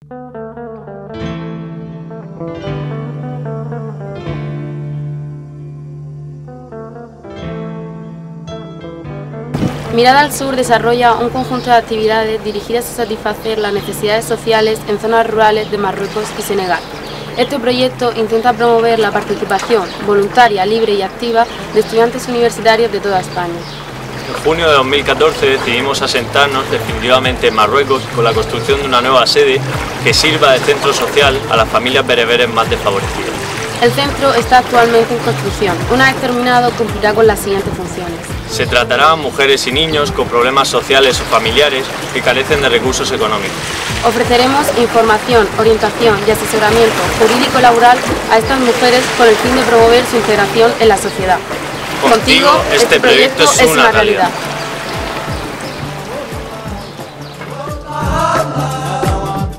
Mirada al Sur desarrolla un conjunto de actividades dirigidas a satisfacer las necesidades sociales en zonas rurales de Marruecos y Senegal. Este proyecto intenta promover la participación voluntaria, libre y activa de estudiantes universitarios de toda España. En junio de 2014 decidimos asentarnos definitivamente en Marruecos con la construcción de una nueva sede que sirva de centro social a las familias bereberes más desfavorecidas. El centro está actualmente en construcción. Una vez terminado, cumplirá con las siguientes funciones. Se tratará a mujeres y niños con problemas sociales o familiares que carecen de recursos económicos. Ofreceremos información, orientación y asesoramiento jurídico-laboral a estas mujeres con el fin de promover su integración en la sociedad. Contigo, este proyecto es una realidad.